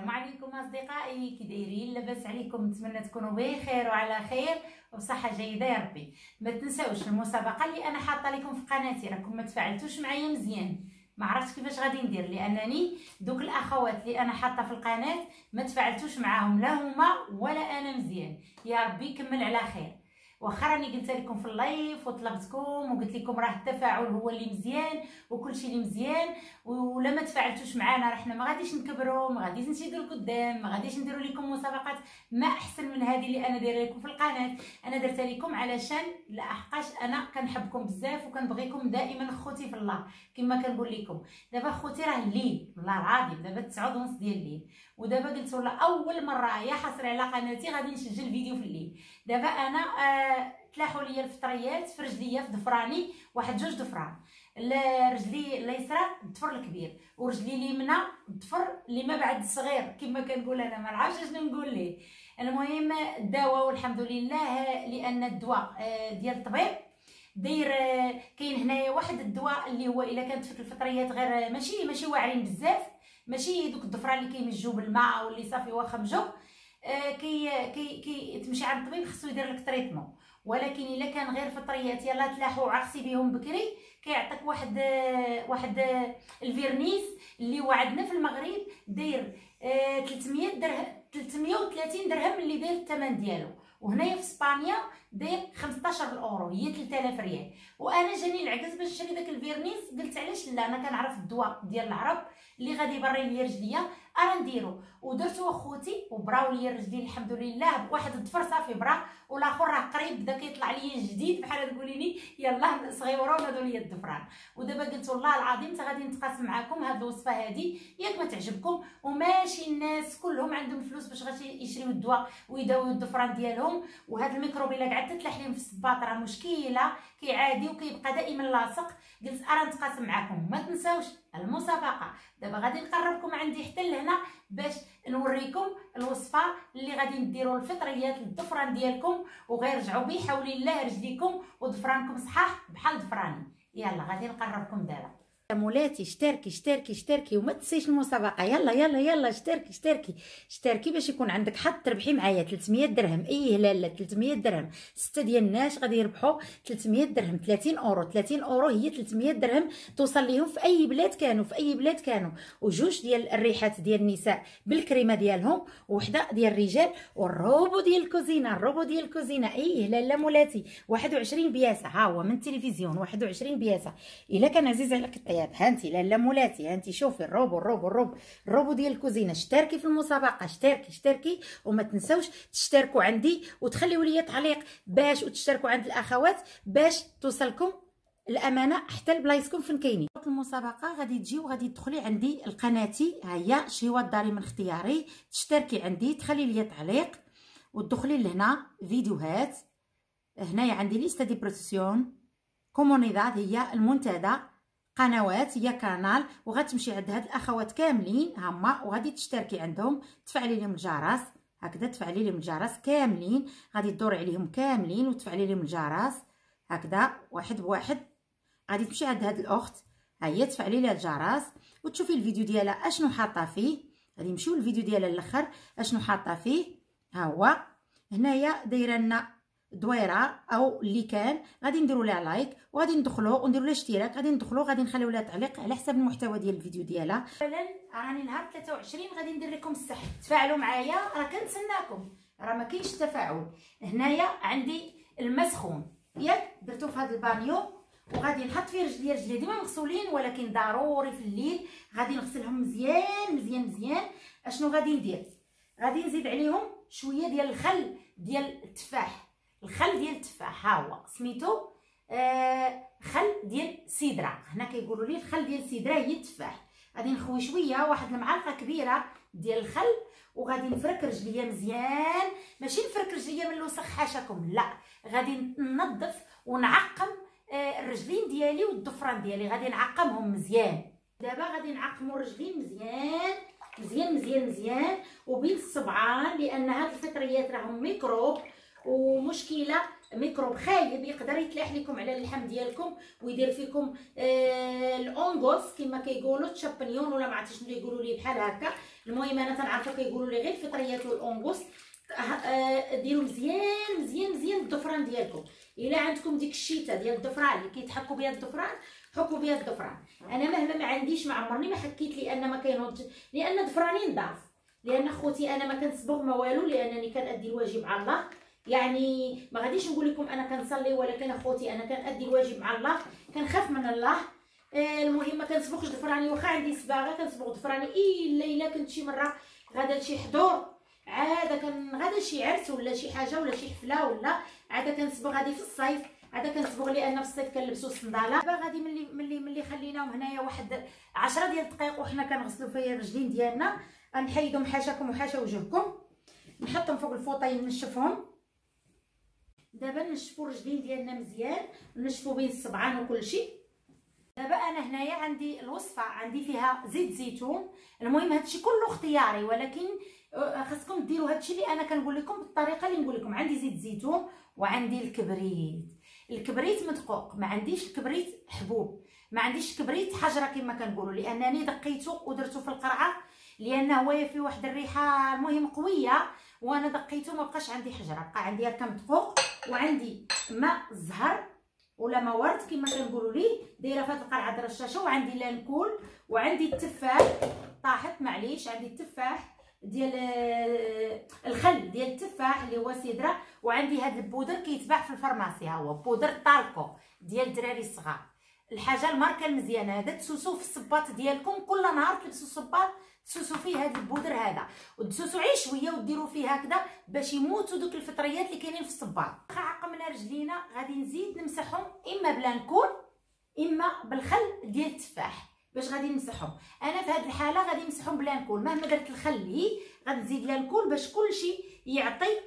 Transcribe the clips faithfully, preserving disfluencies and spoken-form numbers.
السلام عليكم اصدقائي، كي دايرين؟ لاباس عليكم؟ نتمنى تكونوا بخير وعلى خير وبصحه جيده يا ربي. ما تنساوش المسابقه اللي انا حاطه لكم في قناتي، راكم ما تفاعلتوش معايا مزيان، ما عرفتش كيفاش غادي ندير، لانني دوك الاخوات اللي انا حاطه في القناه ما تفاعلتوش معاهم لا هما ولا انا مزيان. يا ربي كمل على خير. واخا راني قلت لكم في اللايف وطلبتكم وقلت لكم راه التفاعل هو اللي مزيان وكل شيء اللي مزيان، ولا ما تفاعلتوش معنا راه حنا ما غاديش نكبروا، ما غاديش نزيدوا لقدام، ما غاديش نديروا لكم مسابقات ما احسن من هذه اللي انا دايره لكم في القناه. انا درتها لكم علشان لحقاش انا كنحبكم بزاف وكنبغيكم دائما خوتي في الله. كما كنقول لكم دابا خوتي راه الليل والله العظيم، دابا تسعة ونص ديال الليل، ودابا قلت والله اول مره يا حصري على قناتي غادي نسجل فيديو في الليل. دابا انا آه تلاحوا ليا الفطريات في رجليا في ضفراني واحد جوج ضفران، رجلي اليسرى الضفر الكبير ورجلي اليمنى الضفر اللي ما بعد الصغير، كما كنقول انا ما نعرفش شنو نقول ليه. المهم الدواء والحمد لله، لان الدواء ديال الطبيب داير كاين هنايا واحد الدواء اللي هو الا كانت فيك الفطريات غير ماشي ماشي واعرين بزاف، ماشي دوك الضفران اللي كيمجوا بالماء واللي صافي واخا مجو، كي كي كي تمشي عند الطبيب خصو يدير لك تريتمون. ولكن الا كان غير فطريات يلا تلاحوا عكسي بهم بكري، كيعطيك واحد واحد الفيرنيس اللي وعدنا في المغرب داير ثلاثمية درهم ثلاثمية وثلاثين درهم اللي داير الثمن ديالو، وهنايا في اسبانيا داير خمسطاش اورو، هي ثلاثة آلاف ريال. وانا جاني العكس باش نشري داك الفيرنيس، قلت علاش لا، انا كنعرف الدواء ديال العرب اللي غادي يبري لي رجليا انا نديرو، ودرتو اخوتي وبراو لي رجلي الحمد لله بواحد الضفر صافي برا، والاخر راه قريب بدا كيطلع لي جديد بحال تقولي لي يلاه صغيره ونادوا لي الضفران. ودابا قلت والله العظيم حتى غادي نتقاسم معكم هاد الوصفه هادي، ياك ما تعجبكم. وماشي الناس كلهم عندهم فلوس باش غادي يشريو الدواء ويداويو الضفران ديالهم، وهاد الميكروب الا قعدت تلاح لهم في الصباط راه مشكله، كيعادي وكيبقى دائما لاصق. قلت انا نتقاسم معكم. ما تنساوش المسابقه، دابا غادي نقربكم عندي حتى لهنا باش نوريكم الوصفه اللي غادي نديروا الفطريات للضفران ديالكم، وغير رجعوا بحول الله رجليكم وضفرانكم صحاح بحال ضفراني. يلا غادي نقربكم دابا. مولاتي اشتركي اشتركي اشتركي وما تنسيش المسابقه، يلا يلا يلا اشتركي اشتركي اشتركي باش يكون عندك حظ تربحي معايا ثلاثمية درهم. اي لاله ثلاثمية درهم، سته ديال الناس غادي يربحوا ثلاثمية درهم، ثلاثين اورو ثلاثين اورو هي ثلاثمية درهم توصل ليهم في اي بلاد كانوا، في اي بلاد كانوا. وجوج ديال الريحات ديال النساء بالكريمه ديالهم، وحده ديال الرجال، والروبو ديال الكوزينه الروبو ديال الكوزينه. اي لاله مولاتي واحد وعشرين بياسه، ها هو من التلفزيون واحد وعشرين بياسه. الا كان عزيز عليك الطياب هانتي لاله مولاتي، هانتي شوفي الروبو الروبو الروبو الروبو ديال الكوزينه. اشتركي في المسابقه، اشتركي اشتركي وما تنساوش تشتركوا عندي وتخليوا لي تعليق باش وتشتركوا عند الاخوات باش توصلكم الامانه حتى لبلايصكم فين كاينين. المسابقه غادي تجي وغادي تدخلي عندي لقناتي، ها هي شيوا الداري من اختياري، تشتركي عندي تخلي لي تعليق وتدخلي لهنا فيديوهات. هنايا عندي ليستا دي بروتيسيون كومونيداد، هي المنتدى، قنوات هي كانال، وغتمشي عند هاد الاخوات كاملين هما وغادي تشتركي عندهم، تفعلي لهم الجرس هكذا، تفعلي لهم الجرس كاملين، غادي تدوري عليهم كاملين وتفعلي لهم الجرس هكذا واحد بواحد. غادي تمشي عند هاد الاخت، ها هي تفعلي لها الجرس وتشوفي الفيديو ديالها اشنو حاطه فيه. غادي نمشيو للفيديو ديالها الاخر اشنو حاطه فيه. ها هو هنايا دايره لنا دويره او اللي كان، غادي نديروا لها لايك وغادي ندخلوا ونديروا لها اشتراك، غادي ندخلوا غادي نخليو لها تعليق على حسب المحتوى ديال الفيديو ديالها. مثلا راني نهار ثلاثة وعشرين غادي ندير لكم السحب، تفاعلوا معايا راه كنتسناكم، راه ما كاينش تفاعل. هنايا عندي المسخون ياك درتو في هذا البانيو، وغادي نحط فيه رجلي رجلي ديما مغسولين، ولكن ضروري في الليل غادي نغسلهم مزيان مزيان مزيان. اشنو غادي ندير؟ غادي نزيد عليهم شويه ديال الخل ديال التفاح، الخل ديال التفاح ها هو سميتو آه خل ديال سيدرا، هنا كيقولوا لي الخل ديال سيدرا هي التفاح. غادي نخوي شويه واحد المعلقه كبيره ديال الخل، وغادي نفرك رجليا مزيان، ماشي نفرك رجليا من الوسخ حاشاكم، لا غادي ننظف ونعقم آه الرجلين ديالي والضفران ديالي، غادي نعقمهم مزيان. دابا غادي نعقموا الرجلين مزيان مزيان مزيان مزيان وبين الصبعان، لان هاد الفطريات راهم ميكروب ومشكله ميكروب خايب يقدر يتلاح لكم على اللحم ديالكم ويدير فيكم آه الاونغوس كما كيقولوا تشابنيون ولا ما عرفتش شنو يقولوا لي بحال هكا. المهم انا تنعرفوا كيقولوا لي غير الفطريات والاونغوس. آه ديروا مزيان مزيان مزيان الضفران ديالكم. الا عندكم ديك الشيته ديال الضفران اللي كيتحكوا بها الضفران حكوا بها الضفران. انا مهما ما عنديش ما عمرني ما حكيت لان ما كاينوش، لان ضفراني نضاف، لان خوتي انا ما كنصبغ ما والو، لانني كنادي الواجب على الله. يعني ما غاديش نقول لكم انا كنصلي، ولكن اخوتي انا كنادي الواجب مع الله، كنخاف من الله. آه المهم ما كنصبغش ضفراني، واخا عندي صباغه كنصبغ ضفراني الا الا كنت شي مره غادا لشي حضور، عاده كان غادا شي عرس ولا شي حاجه ولا شي حفله، ولا عاده كنصبغ هذه في الصيف، عاده كنصبغ لان في الصيف كنلبسوا الصنداله. دابا غادي ملي ملي ملي خليناهم هنايا واحد عشرة ديال الدقائق وحنا كنغسلوا فيها الرجلين ديالنا، غنحيدهم حاشاكم وحاشا وجهكم، نحطهم فوق الفوطاي نشفهم. دابا نشفوا الرجلين ديالنا مزيان، نشفوا بين الصبعان وكل شيء. دابا انا هنايا عندي الوصفه عندي فيها زيت زيتون. المهم هادشي كله اختياري، ولكن خاصكم ديروا هادشي اللي انا كنقول لكم بالطريقه اللي نقول لكم. عندي زيت زيتون وعندي الكبريت. الكبريت مدقوق، ما عنديش الكبريت حبوب، ما عنديش كبريت حجره كما كنقولوا، لانني دقيته ودرته في القرعه لان هو فيه واحد الريحه المهم قويه، وانا دقيته ما بقاش عندي حجره، بقى عندي هكا مدقوق. وعندي ماء الزهر ولا ما ورد كما كنقولوا ليه، دايره في هذه القرعه الرشاشه. وعندي لانكول وعندي التفاح طاحت معليش، عندي التفاح ديال الخل ديال التفاح اللي هو سيدرا. وعندي هذا البودر كيتباع في الفارماسي، ها هو بودر طالكو ديال الدراري الصغار. الحاجه الماركه المزيانه هذا تسوسوه في الصباط ديالكم، كل نهار تلبسوا الصباط تسوسوا فيه هذا البودر هذا، وتسوسوا غير شويه وديروا فيه هكذا باش يموتوا دوك الفطريات اللي كاينين في الصباط. عقمنا رجلينا غادي نزيد نمسحهم اما بلانكول اما بالخل ديال التفاح باش غادي نمسحهم. انا في هذه الحاله غادي نمسحهم بلانكول، مهما درت الخل هي غنزيد لانكول باش كلشي يعطي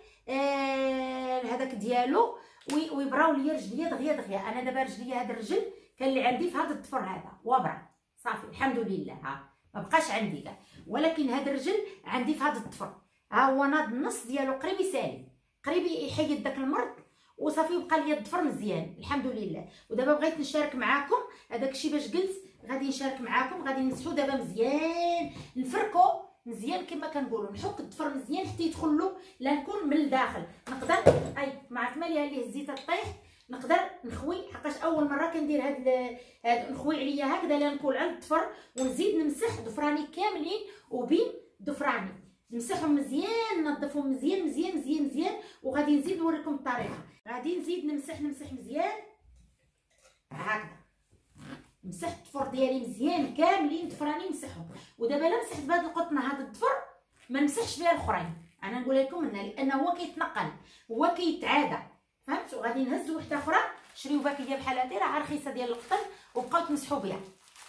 آه هذاك ديالو ويبراو ليا رجليا دغيا دغيا. انا دابا رجليا هذا الرجل كان اللي عندي في هذا الضفر هذا وابرا صافي الحمد لله، ها ما بقاش عندي كاع، ولكن هذا الرجل عندي في هذا الضفر ها هو ناض النص ديالو قريب يسالي، قريب يحيد داك المرض وصافي بقى ليا الضفر مزيان الحمد لله. ودابا بغيت نشارك معاكم هذاك الشيء باش قلت غادي نشارك معاكم. غادي نمسحو دابا مزيان، نفركو مزيان كما كنقولوا، نحك الضفر مزيان حتى يدخل له لانكول من الداخل. نقدر اي ما عرفت مالها ليه الزيته طيح، نقدر نخوي حقاش اول مره كندير هاد هاد نخوي عليا هكذا لانكول على الضفر، ونزيد نمسح ضفراني كاملين وبين ضفراني نمسحهم مزيان ننظفهم مزيان مزيان مزيان مزيان. وغادي نزيد نوريكم الطريقه. غادي نزيد نمسح نمسح مزيان هكذا، مسح الضفر ديالي مزيان كاملين ضفراني نمسحهم. ودابا لا مسحت بهذا القطنه هذا الضفر ما نمسحش بها الاخرين، انا نقول لكم لان هو كيتنقل هو كيتعادى فهمتوا. غادي نهز وحده اخرى شريو باكيه بحال هذه راه رخيصه ديال القطن وبقاو تمسحوا بها.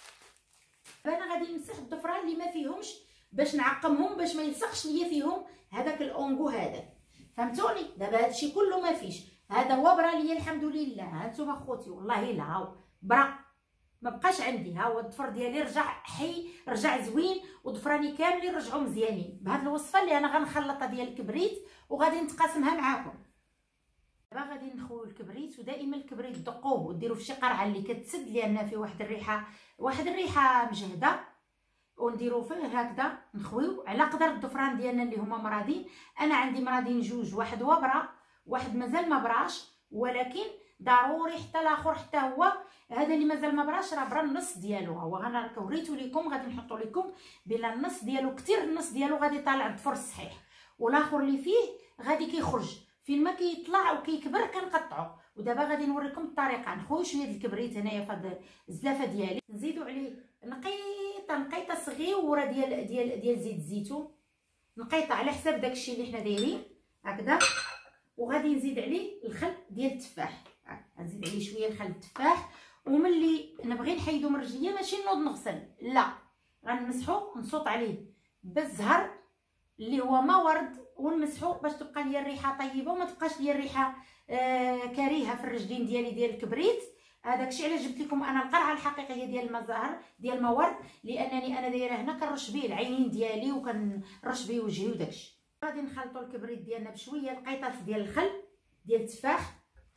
انا غادي نمسح الضفران اللي ما فيهمش باش نعقمهم باش ما يلصقش ليا فيهم هذاك الاونغو هذا فهمتوني. دابا هادشي كله ما فيش، هذا هو برا ليا الحمد لله. ها انتم اخوتي والله لا هاو برا ما بقاش عندي، ها هو الضفر ديالي رجع حي رجع زوين وضفراني كاملين رجعوا مزيانين بهذه الوصفه اللي انا غنخلطها ديال الكبريت وغادي نتقاسمها معاكم. دابا غادي نخويو الكبريت، ودائما الكبريت دقوه وديروا في شي قرعه اللي كتسد لان فيه واحد الريحه واحد الريحه مجهده، ونديروا فيه هكذا نخويو على قدر الضفران ديالنا اللي هما مرادين. انا عندي مرادين جوج، واحد وبرا واحد مازال ما براش، ولكن ضروري حتى الاخر حتى هو هذا اللي مازال ما براش راه برا النص ديالو. هو انا وريتو لكم غادي نحطو لكم بلا النص ديالو كثير، النص ديالو غادي طالع الضفر الصحيح، والاخر اللي فيه غادي كيخرج فين ما كيطلع وكيكبر كنقطعو. ودابا غادي نوريكم الطريقه. نخويو شويه د الكبريت هنايا في هاد الزلافه ديالي، نزيدو عليه نقيطه نقيطه صغيره ديال ديال ديال زيت الزيتون، نقيطه على حساب داكشي اللي حنا دايرين هكذا. وغادي نزيد عليه الخل ديال التفاح، غنزيد عليه شويه الخل التفاح. وملي نبغي نحيدو من رجليا ماشي نوض نغسل، لا غنمسحو نصوط عليه بالزهر اللي هو ما ورد ونمسحو باش تبقى ليا الريحه طيبه وما تبقاش ليا الريحه آه كريهه في الرجلين ديالي ديال الكبريت. هذاك الشيء علاش جبت لكم انا القرعه الحقيقيه ديال المزهر ديال المورد، لانني انا دايره هنا كنرش به العينين ديالي وكنرش به وجهي وداكشي. غادي نخلطوا الكبريت ديالنا بشويه القيطات ديال الخل ديال التفاح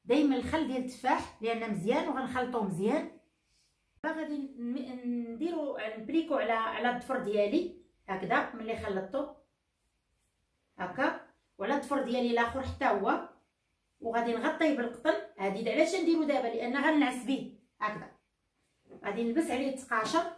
دائما الخل ديال التفاح لان مزيان وغنخلطوه مزيان. غادي نديرو نبريكو على على الضفر ديالي هكذا ملي خلطته هكا، وعلى الضفر ديالي الاخر حتى هو، وغادي نغطيه بالقطن. هادي علاش نديرو دابا لان غنعس به هكذا. غادي نلبس عليه التقاشر،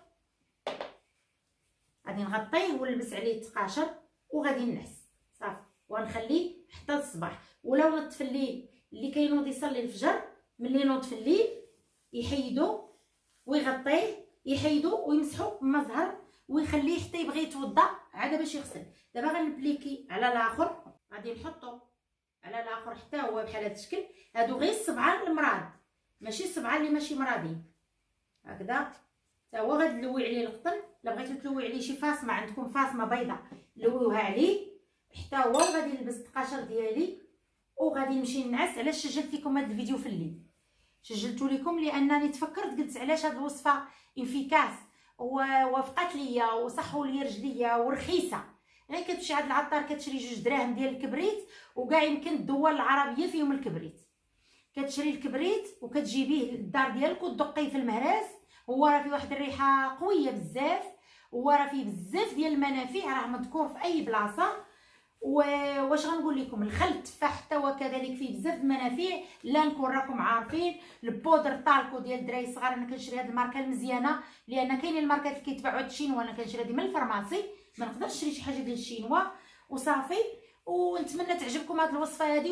غادي نغطيه ونلبس عليه التقاشر وغادي ننعس صافي، وغنخليه حتى الصباح. ولو نض في الليل اللي كينوض يصلي الفجر، ملي نوض في الليل يحيدو ويغطيه، يحيدو ويمسحو بما زهر ويخليه حتى يبغي يتوضا عاد باش يغسل. دابا غنبليكي على الاخر، غادي نحطو على الاخر حتى هو بحال هذا الشكل. هادو غير السبعه المراد، ماشي السبعه اللي ماشي مرادين هكذا. حتى هو غتلوي عليه القطن. الا بغيتو تلوي عليه شي فاصمه، عندكم فاصمه بيضاء لويوها عليه حتى هو. وغادي نلبس التقاشر ديالي وغادي نمشي ننعس. علاش سجلت لكم هذا الفيديو في الليل؟ سجلته لكم لانني تفكرت قلت علاش هذه الوصفه انفيكاس ووافقات ليا وصحوا لي رجليا ورخيصه. غير كتمشي عند العطار كتشري جوج دراهم ديال الكبريت، وكاع يمكن الدول العربيه فيهم الكبريت. كتشري الكبريت وكتجيبيه للدار ديالك وتدقيه في المهراس. هو راه فيه واحد الريحه قويه بزاف، هو راه فيه بزاف ديال المنافع، راه مذكور في اي بلاصه. واش غنقول لكم، الخل التفاح حتى هو كذلك فيه بزاف المنافع. لا نكون راكم عارفين البودر طالكو ديال الدراري الصغار. انا كنشري هاد الماركه المزيانه لان كاينين الماركات اللي كيتباعوا هاد الشينوا، انا كنشري هادي من الفارماسي، ما نقدرش نشري شي حاجه ديال الشينوا وصافي. ونتمنى تعجبكم هاد الوصفه هادي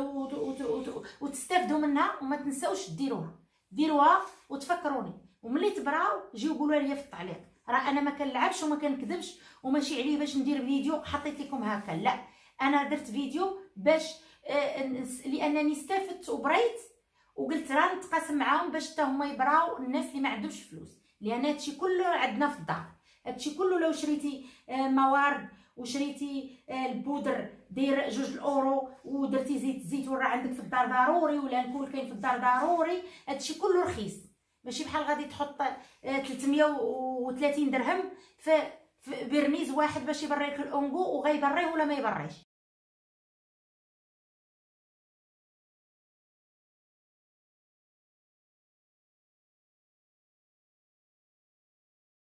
وتستافدوا منها، وما تنساوش ديروها ديروها وتفكروني. وملي تبراو جيو قولوا لي في التعليق. راه انا ما كنلعبش وما كنكذبش، وماشي عليه باش ندير فيديو حطيت لكم هكا، لا انا درت فيديو باش آه لانني استفدت وبريت، وقلت راه نتقاسم معاهم باش حتى هما يبراو الناس اللي ما عندهمش فلوس. لان هادشي كله عندنا في الدار. هادشي كله لو شريتي آه موارد وشريتي آه البودر داير جوج الاورو ودرتي زيت الزيتون راه عندك في الدار ضروري، ولا الكول كاين في الدار ضروري. هادشي كله رخيص، ماشي بحال غادي تحط ثلاثمية وثلاثين درهم في برميز واحد باش يبريك الاونغو وغيبريه ولا ما يبريش.